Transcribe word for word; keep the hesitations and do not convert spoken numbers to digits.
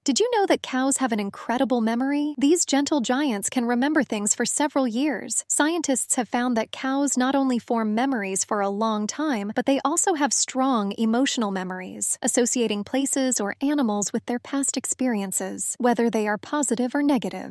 Did you know that cows have an incredible memory? These gentle giants can remember things for several years. Scientists have found that cows not only form memories for a long time, but they also have strong emotional memories, associating places or animals with their past experiences, whether they are positive or negative.